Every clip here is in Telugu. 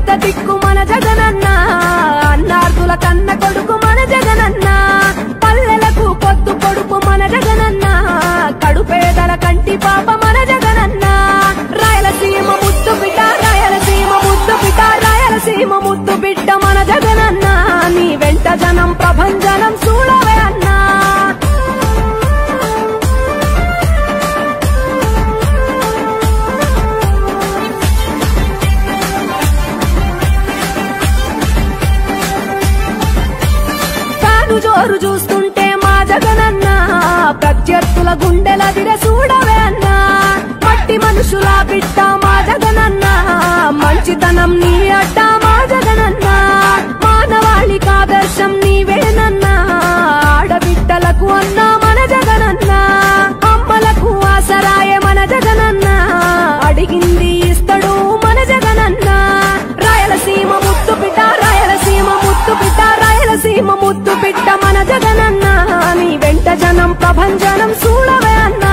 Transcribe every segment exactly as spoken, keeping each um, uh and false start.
దిక్కు మన జగనన్న, అన్నార్థుల కన్న కొడుకు మన జగనన్న, పల్లెలకు పొత్తు పొడుపు మన జగనన్న, కడుపేదల కంటి పాప మన జగనన్న. రాయలసీమ ముద్దు బిడ్డ, రాయలసీమ ముద్దు బిడ్డ, రాయలసీమ ముద్దు బిడ్డ మన జగనన్న, నీ వెంట జనం ప్రభంజనం చూడవే అన్నా. జోరు చూస్తుంటే మా జగనన్న, ప్రత్యర్థుల గుండెల దిర చూడవే అన్నా. మట్టి మనుషుల బిడ్డ మా జగనన్న, మంచితనం నీ అడ్డ మా జగనన్న, మానవాళికి ఆదర్శం నీవేనన్నా. ఆడబిడ్డలకు అన్నా మన జగనన్న, అమ్మలకు ఆసరాయే మన జగనన్న, అడిగింది ఇస్తడు మన జగనన్న. రాయలసీమ ముద్దు బిడ్డ, రాయలసీమ ముద్దు బిడ్డ, రాయలసీమ ముద్దు బిడ్డ మన జగనన్న, నీ వెంట జనం ప్రభంజనం చూడవే అన్నా.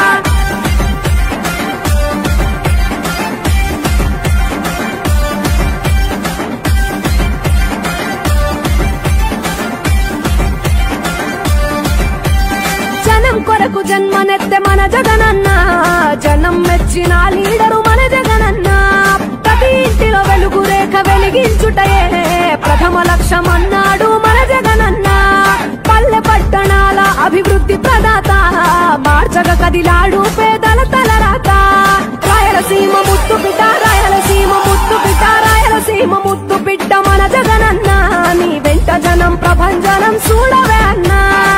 జనం కొరకు జన్మనెత్తే మన జగనన్న, జనం మెచ్చిన లీడరు మన జగనన్న. ప్రతి ఇంటిలో వెలుగు రేఖ వెలిగించుటయే ప్రథమ లక్ష్యం అన్నాడు మన జగనన్న. పల్లె పట్టణాల అభివృద్ధి ప్రదాత, మార్చగ కదిలాడు పేదల తలరాత. రాయలసీమ ముద్దు బిడ్డ, రాయలసీమ ముద్దు బిడ్డ, రాయలసీమ ముద్దు బిడ్డ మన జగనన్న, నీ వెంట జనం ప్రభంజనం చూడవే అన్నా.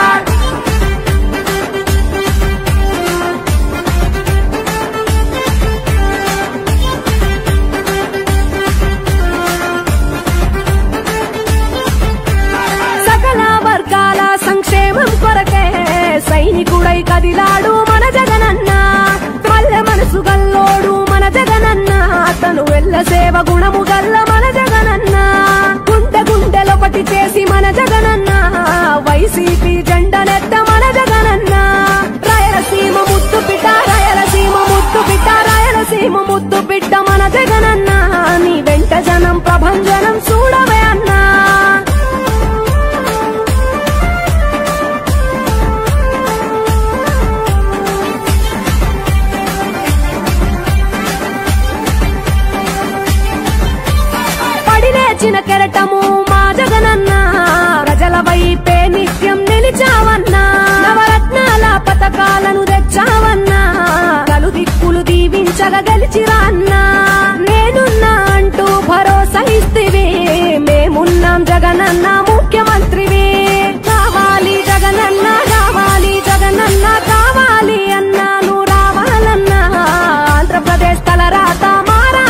సంక్షేమం కొరకే సైనికుడై కదిలాడు మన జగనన్న. పల్లె మనసు గల్లోడు మన జగనన్న, తను వెళ్ళ సేవ గుణము గల్ల మన జగనన్న. గుండె గుండెలొకటి చేసి మన జగనన్న, వైసీపీ జెండనెత్త మన జగనన్న. రాయలసీమ ముద్దు బిడ్డ, రాయలసీమ ముద్దు బిడ్డ, రాయలసీమ ముద్దు బిడ్డ మన జగనన్న, నీ వెంట జనం ప్రభంజనం చూడవే అన్నా. చిన్న కెరటము మా జగనన్న, ప్రజల వైపే నిత్యం నిలిచావన్నా. నవరత్నాల పథకాలను తెచ్చావన్నా, నలు దిక్కులు దీవించగా గెలిచిరా అన్నా. నేనున్నా అంటూ భరోసా ఇస్తివి, మేమున్నాం జగనన్న ముఖ్యమంత్రివి.